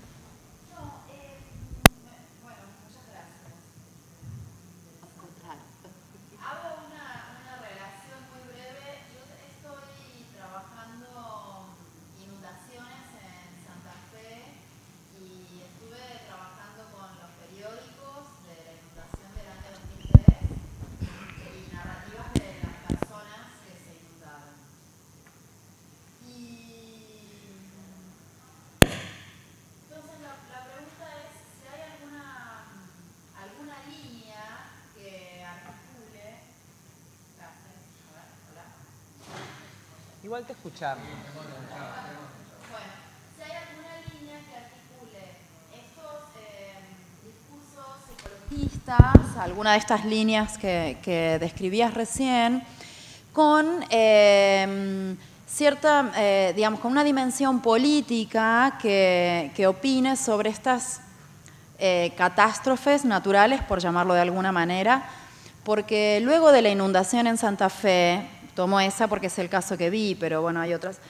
Igual te escuchamos. Bueno, si hay alguna línea que articule estos eh, discursos ecologistas, alguna de estas líneas que, que describías recién, con eh, cierta, eh, digamos, con una dimensión política que, que opine sobre estas eh, catástrofes naturales, por llamarlo de alguna manera, porque luego de la inundación en Santa Fe, tomo esa porque es el caso que vi, pero bueno, hay otras.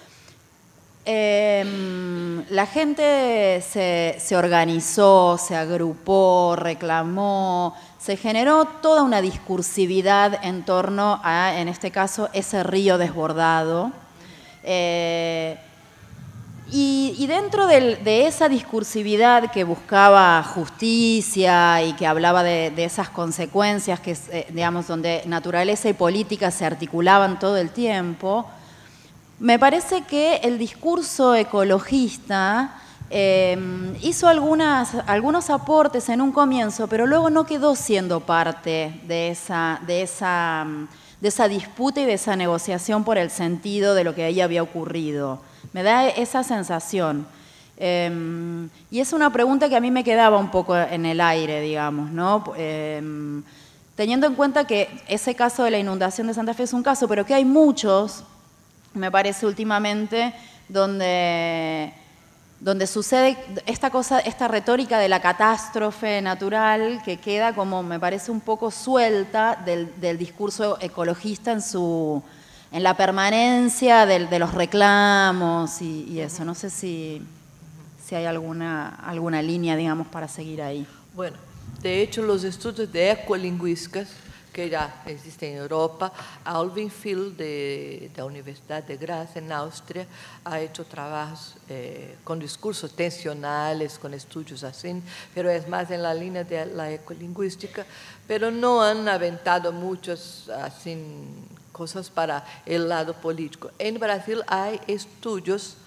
Eh, la gente se, se organizó, se agrupó, reclamó, se generó toda una discursividad en torno a, en este caso, ese río desbordado. Eh, y, y dentro del, de esa discursividad que buscaba justicia y que hablaba de, de esas consecuencias, que, eh, digamos, donde naturaleza y política se articulaban todo el tiempo, me parece que el discurso ecologista eh, hizo algunas, algunos aportes en un comienzo, pero luego no quedó siendo parte de esa, de, esa, de esa disputa y de esa negociación por el sentido de lo que ahí había ocurrido. Me da esa sensación. Eh, y es una pregunta que a mí me quedaba un poco en el aire, digamos, ¿no? Eh, teniendo en cuenta que ese caso de la inundación de Santa Fe es un caso, pero que hay muchos, me parece últimamente, donde, donde sucede esta cosa, esta retórica de la catástrofe natural que queda como, me parece, un poco suelta del, del discurso ecologista en su, en la permanencia de, de los reclamos y, y eso. No sé si, si hay alguna, alguna línea, digamos, para seguir ahí. Bueno, de hecho, los estudios de ecolingüísticas que ya existen en Europa, Alvin Field, de, de la Universidad de Graz, en Austria, ha hecho trabajos eh, con discursos tensionales, con estudios así, pero es más en la línea de la ecolingüística, pero no han aventado muchas así, cosas para el lado político. En Brasil hay estudios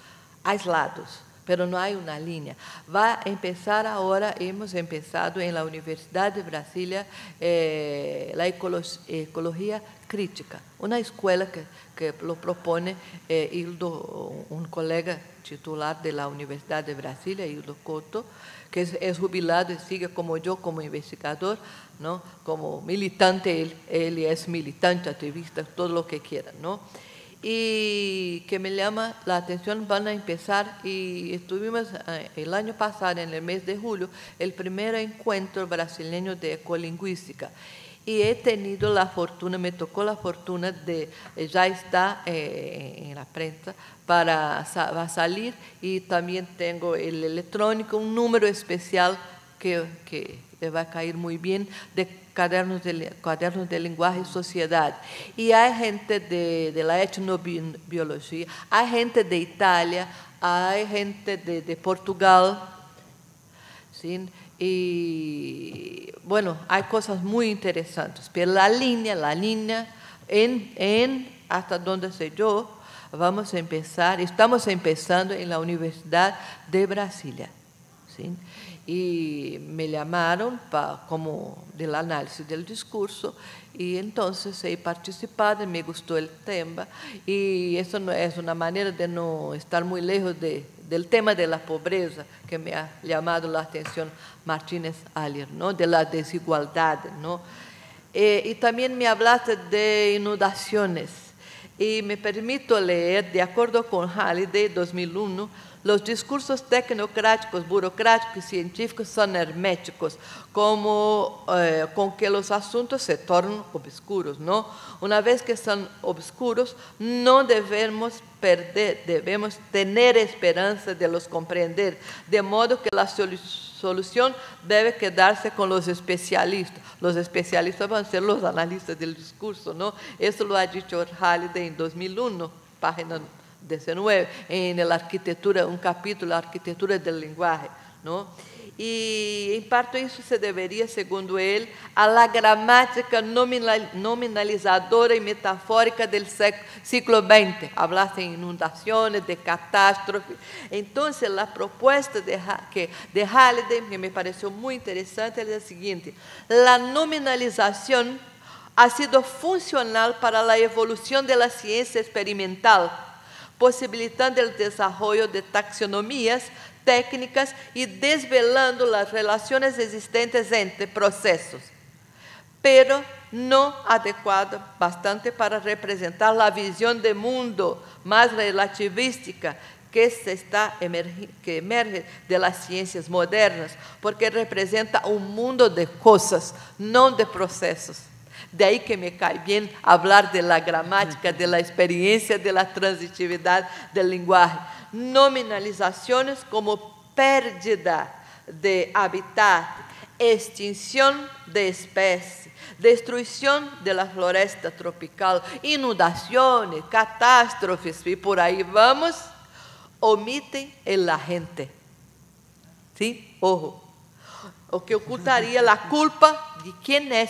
aislados, pero no hay una línea. Va a empezar ahora, hemos empezado en la Universidad de Brasilia, eh, la ecolo ecología crítica, una escuela que, que lo propone eh, Hildo, un colega titular de la Universidad de Brasilia, Hildo Couto, que es, es jubilado y sigue como yo, como investigador, ¿no? Como militante, él, él es militante, activista, todo lo que quiera, ¿no? Y que me llama la atención, van a empezar, y estuvimos el año pasado, en el mes de julio, el primer encuentro brasileño de ecolingüística. Y he tenido la fortuna, me tocó la fortuna de, ya está eh, en la prensa, para va a salir, y también tengo el electrónico, un número especial que, que le va a caer muy bien, de Cadernos de, Cadernos de Lenguaje y Sociedad. Y hay gente de, de la etnobiología, hay gente de Italia, hay gente de, de Portugal, ¿sí? Y bueno, hay cosas muy interesantes, pero la línea, la línea, en, en hasta donde sé yo, vamos a empezar, estamos empezando en la Universidad de Brasilia, ¿sí? Y me llamaron para, como del análisis del discurso, y entonces he participado, me gustó el tema, y eso no, es una manera de no estar muy lejos de, del tema de la pobreza, que me ha llamado la atención Martínez Aller, ¿no? De la desigualdad, ¿no? Eh, y también me hablaste de inundaciones, y me permito leer, de acuerdo con Halliday, dos mil uno, los discursos tecnocráticos, burocráticos y científicos son herméticos, como eh, con que los asuntos se tornan obscuros, ¿no? Una vez que son obscuros, no debemos perder, debemos tener esperanza de los comprender, de modo que la solución debe quedarse con los especialistas. Los especialistas van a ser los analistas del discurso, ¿no? Eso lo ha dicho Halliday en dos mil uno, página diecinueve, en la arquitectura, un capítulo, la arquitectura del lenguaje, ¿no? Y en parte eso se debería, segundo él, a la gramática nominalizadora y metafórica del siglo veinte. Hablaste de inundaciones, de catástrofes. Entonces, la propuesta de, que, de Halliday, que me pareció muy interesante, es la siguiente: la nominalización ha sido funcional para la evolución de la ciencia experimental, posibilitando el desarrollo de taxonomías técnicas y desvelando las relaciones existentes entre procesos, pero no adecuado bastante para representar la visión de mundo más relativística que, se está emerge, que emerge de las ciencias modernas, porque representa un mundo de cosas, no de procesos. De ahí que me cae bien hablar de la gramática, de la experiencia, de la transitividad del lenguaje. Nominalizaciones como pérdida de hábitat, extinción de especies, destrucción de la floresta tropical, inundaciones, catástrofes y por ahí vamos, omiten el la gente. ¿Sí? Ojo. O que ocultaría la culpa de quién es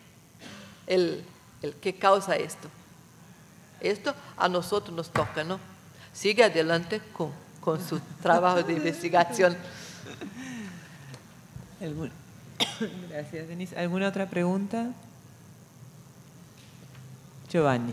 el, el que causa esto. Esto a nosotros nos toca, ¿no? Sigue adelante con, con su trabajo de investigación. Gracias, Denise. ¿Alguna otra pregunta? Giovanni.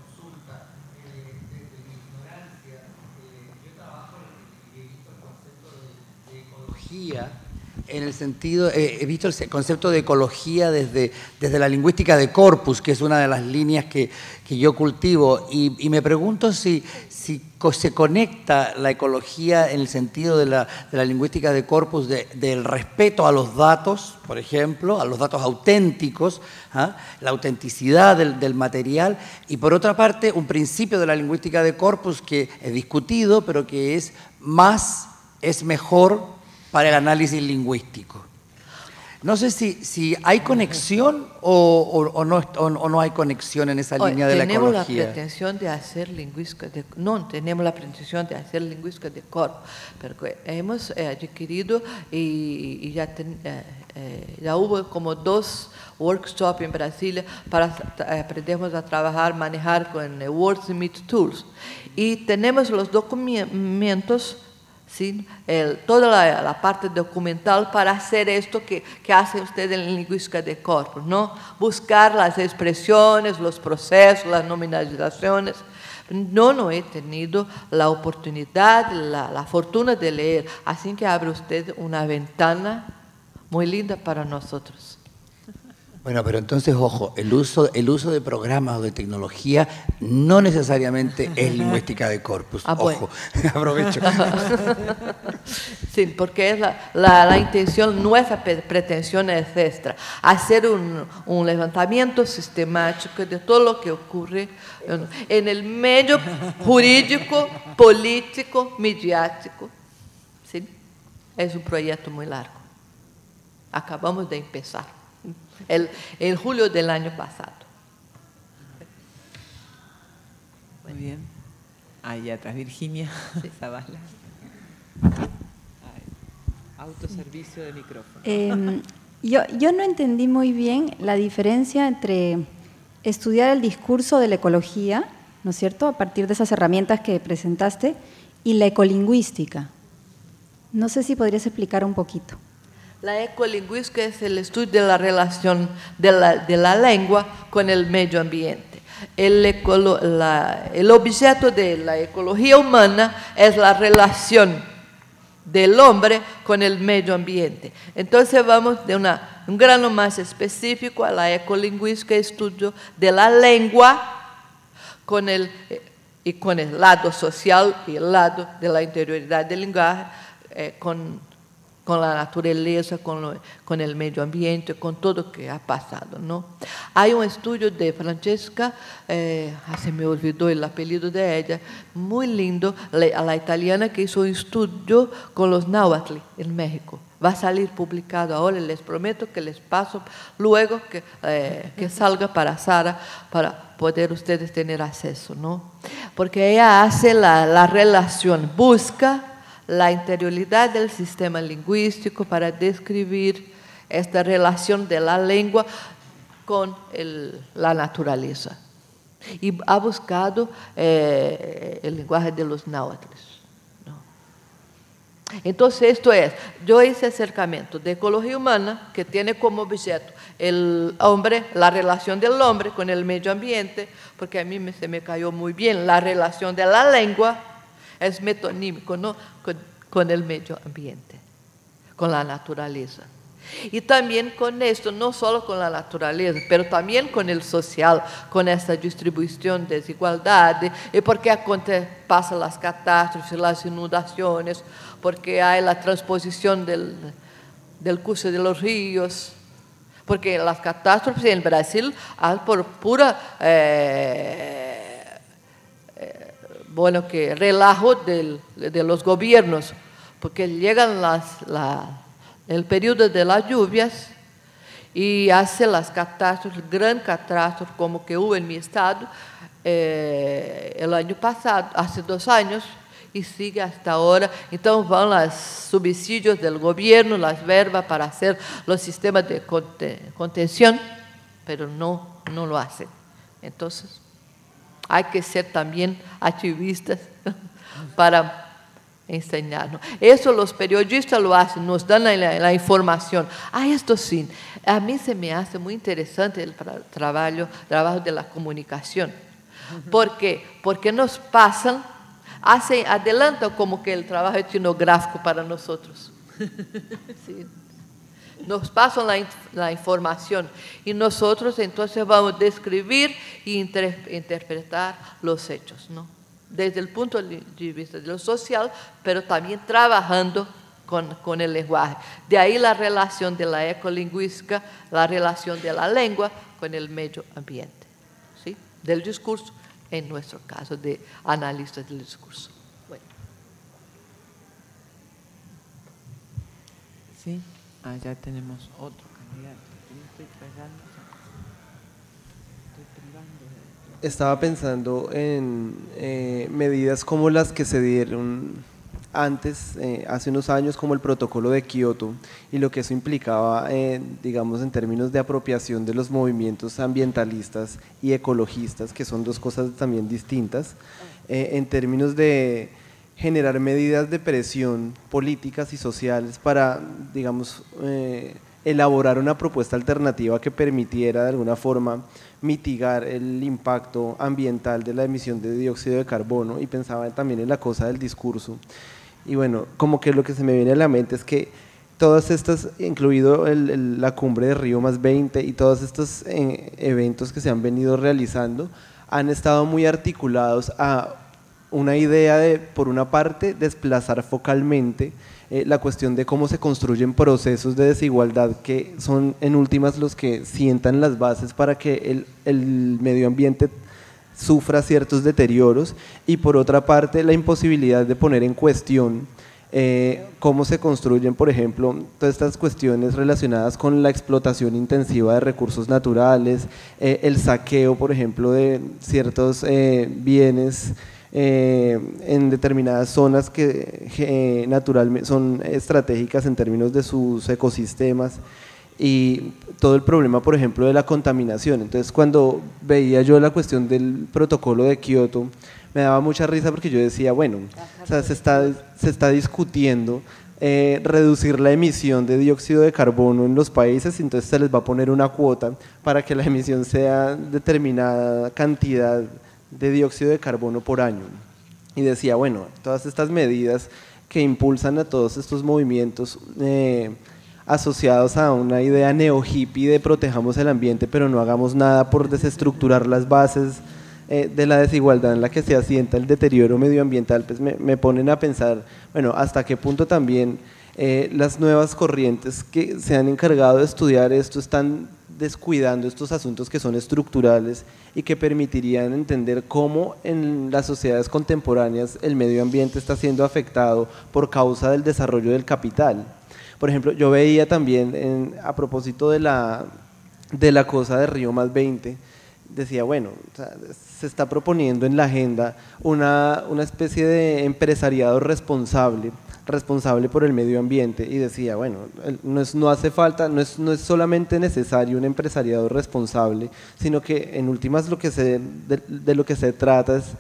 En el sentido, eh, he visto el concepto de ecología desde, desde la lingüística de corpus, que es una de las líneas que, que yo cultivo, y, y me pregunto si, si se conecta la ecología en el sentido de la, de la lingüística de corpus, de, del respeto a los datos, por ejemplo, a los datos auténticos, ¿ah? La autenticidad del, del material, y por otra parte, un principio de la lingüística de corpus que es discutido, pero que es más, es mejor para el análisis lingüístico. No sé si, si hay conexión o, o, o, no, o, o no hay conexión en esa Hoy línea de la tenemos ecología. la pretensión de hacer lingüística de, no tenemos la pretensión de hacer lingüística de corpo, porque hemos eh, adquirido y, y ya, ten, eh, eh, ya hubo como dos workshops en Brasilia para aprendermos a trabajar, manejar con eh, Wordsmith Tools. Y tenemos los documentos, ¿sí? El, toda la, la parte documental para hacer esto que, que hace usted en lingüística de corpos, ¿no? Buscar las expresiones, los procesos, las nominalizaciones. No, no he tenido la oportunidad, la, la fortuna de leer, así que abre usted una ventana muy linda para nosotros. Bueno, pero entonces, ojo, el uso, el uso de programas o de tecnología no necesariamente es lingüística de corpus. Ah, bueno. Ojo, aprovecho. Sí, porque es la, la, la intención, nuestra pretensión es esta, hacer un, un levantamiento sistemático de todo lo que ocurre en, en el medio jurídico, político, mediático. ¿Sí? Es un proyecto muy largo. Acabamos de empezar. El, en julio del año pasado. Muy bien. Ahí atrás, Virginia Sí. Zavala. Autoservicio de micrófono. Eh, yo, yo no entendí muy bien la diferencia entre estudiar el discurso de la ecología, ¿no es cierto?, a partir de esas herramientas que presentaste, y la ecolingüística. No sé si podrías explicar un poquito. La ecolingüística es el estudio de la relación de la, de la lengua con el medio ambiente. El, ecolo, la, el objeto de la ecología humana es la relación del hombre con el medio ambiente. Entonces vamos de una, un grano más específico a la ecolingüística, estudio de la lengua con el, y con el lado social y el lado de la interioridad del lenguaje, eh, con con la naturaleza, con, lo, con el medio ambiente, con todo lo que ha pasado, ¿no? Hay un estudio de Francesca, eh, se me olvidó el apellido de ella, muy lindo, la, la italiana que hizo un estudio con los náhuatl en México. Va a salir publicado ahora, les prometo que les paso luego que, eh, que salga para Sara, para poder ustedes tener acceso, ¿no? Porque ella hace la, la relación, busca la interioridad del sistema lingüístico para describir esta relación de la lengua con el, la naturaleza. Y ha buscado eh, el lenguaje de los náhuatles, ¿no? Entonces, esto es, yo hice acercamiento de ecología humana que tiene como objeto el hombre, la relación del hombre con el medio ambiente, porque a mí me, se me cayó muy bien la relación de la lengua. Es metonímico, ¿no? Con, con el medio ambiente, con la naturaleza. Y también con esto, no solo con la naturaleza, pero también con el social, con esta distribución de desigualdades, y porque pasan las catástrofes, las inundaciones, porque hay la transposición del, del curso de los ríos, porque las catástrofes en Brasil hay por pura... Eh, bueno, que relajo del, de los gobiernos, porque llegan las, la, el periodo de las lluvias y hace las catástrofes, gran catástrofe como que hubo en mi estado eh, el año pasado, hace dos años, y sigue hasta ahora. Entonces van los subsidios del gobierno, las verbas para hacer los sistemas de contención, pero no, no lo hacen. Entonces, hay que ser también activistas para enseñarnos. Eso los periodistas lo hacen, nos dan la, la información. Ah, esto sí, a mí se me hace muy interesante el trabajo, trabajo de la comunicación. ¿Por qué? Porque nos pasan, hacen, adelantan como que el trabajo etnográfico para nosotros. Sí. Nos pasan la, la información y nosotros entonces vamos a describir e inter, interpretar los hechos, ¿no? Desde el punto de vista de lo social, pero también trabajando con, con el lenguaje. De ahí la relación de la ecolingüística, la relación de la lengua con el medio ambiente, ¿sí? Del discurso, en nuestro caso, de analistas del discurso. Bueno. ¿Sí? Ah, ya tenemos otro candidato. Estoy trayendo, estoy privando de... Estaba pensando en eh, medidas como las que se dieron antes, eh, hace unos años, como el protocolo de Kioto, y lo que eso implicaba, eh, digamos, en términos de apropiación de los movimientos ambientalistas y ecologistas, que son dos cosas también distintas, eh, en términos de generar medidas de presión políticas y sociales para, digamos, eh, elaborar una propuesta alternativa que permitiera de alguna forma mitigar el impacto ambiental de la emisión de dióxido de carbono, y pensaba también en la cosa del discurso. Y bueno, como que lo que se me viene a la mente es que todas estas, incluido el, el, la cumbre de Río más veinte y todos estos eh, eventos que se han venido realizando, han estado muy articulados a una idea de, por una parte, desplazar focalmente eh, la cuestión de cómo se construyen procesos de desigualdad que son en últimas los que sientan las bases para que el, el medio ambiente sufra ciertos deterioros, y por otra parte la imposibilidad de poner en cuestión eh, cómo se construyen, por ejemplo, todas estas cuestiones relacionadas con la explotación intensiva de recursos naturales, eh, el saqueo, por ejemplo, de ciertos eh, bienes Eh, en determinadas zonas que eh, naturalmente son estratégicas en términos de sus ecosistemas, y todo el problema, por ejemplo, de la contaminación. Entonces, cuando veía yo la cuestión del protocolo de Kioto, me daba mucha risa porque yo decía, bueno, o sea, se está, se está discutiendo eh, reducir la emisión de dióxido de carbono en los países, entonces se les va a poner una cuota para que la emisión sea determinada cantidad de dióxido de carbono por año. Y decía, bueno, todas estas medidas que impulsan a todos estos movimientos eh, asociados a una idea neo-hippie de protejamos el ambiente pero no hagamos nada por desestructurar las bases eh, de la desigualdad en la que se asienta el deterioro medioambiental, pues me, me ponen a pensar, bueno, hasta qué punto también eh, las nuevas corrientes que se han encargado de estudiar esto están descuidando estos asuntos que son estructurales y que permitirían entender cómo en las sociedades contemporáneas el medio ambiente está siendo afectado por causa del desarrollo del capital. Por ejemplo, yo veía también, en, a propósito de la, de la cosa de Río más veinte, decía, bueno, o sea, se está proponiendo en la agenda una, una especie de empresariado responsable, responsable por el medio ambiente, y decía, bueno, no, es, no hace falta, no es, no es solamente necesario un empresariado responsable, sino que en últimas lo que se, de, de lo que se trata es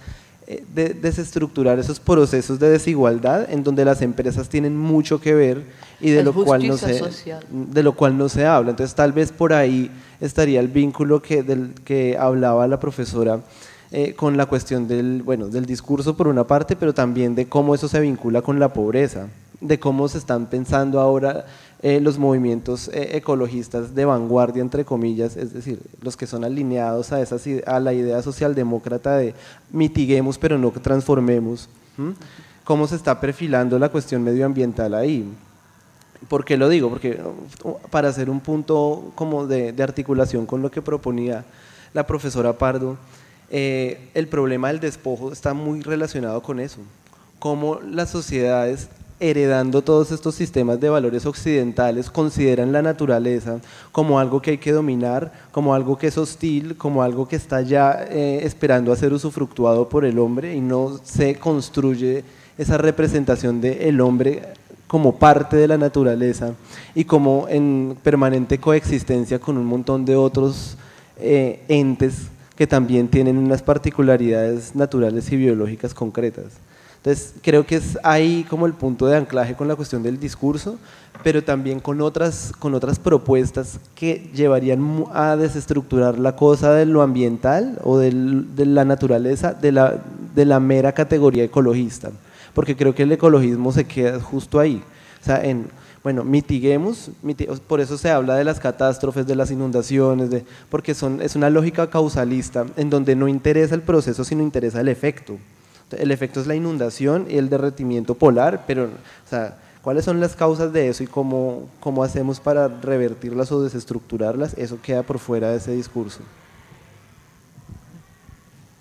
de desestructurar esos procesos de desigualdad en donde las empresas tienen mucho que ver y de lo cual no se, de lo cual no se habla. Entonces tal vez por ahí estaría el vínculo que, del que hablaba la profesora Eh, con la cuestión del, bueno, del discurso por una parte, pero también de cómo eso se vincula con la pobreza, de cómo se están pensando ahora eh, los movimientos eh, ecologistas de vanguardia, entre comillas, es decir, los que son alineados a, esas, a la idea socialdemócrata de mitiguemos pero no transformemos. ¿Mm? ¿Cómo se está perfilando la cuestión medioambiental ahí? ¿Por qué lo digo? Porque para hacer un punto como de, de articulación con lo que proponía la profesora Pardo, Eh, el problema del despojo está muy relacionado con eso, cómo las sociedades, heredando todos estos sistemas de valores occidentales, consideran la naturaleza como algo que hay que dominar, como algo que es hostil, como algo que está ya eh, esperando a ser usufructuado por el hombre, y no se construye esa representación del hombre como parte de la naturaleza y como en permanente coexistencia con un montón de otros eh, entes que también tienen unas particularidades naturales y biológicas concretas. Entonces creo que es ahí como el punto de anclaje con la cuestión del discurso, pero también con otras, con otras propuestas que llevarían a desestructurar la cosa de lo ambiental o del, de la naturaleza, de la, de la mera categoría ecologista, porque creo que el ecologismo se queda justo ahí, o sea, en bueno, mitiguemos, mitig por eso se habla de las catástrofes, de las inundaciones, de, porque son, es una lógica causalista en donde no interesa el proceso, sino interesa el efecto. El efecto es la inundación y el derretimiento polar, pero, o sea, ¿cuáles son las causas de eso y cómo, cómo hacemos para revertirlas o desestructurarlas? Eso queda por fuera de ese discurso.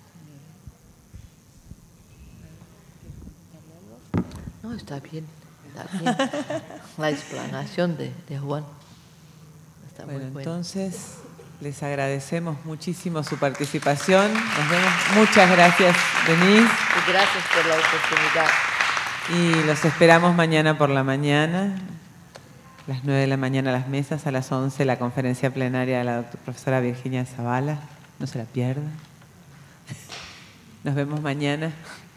No, está bien. está aquí. La explanación de, de Juan. Está Bueno, muy buena. entonces les agradecemos muchísimo su participación. Nos vemos. Muchas gracias, Denise. Y gracias por la oportunidad. Y los esperamos mañana por la mañana, a las nueve de la mañana las mesas, a las once la conferencia plenaria de la doctora, profesora Virginia Zavala. No se la pierdan. Nos vemos mañana.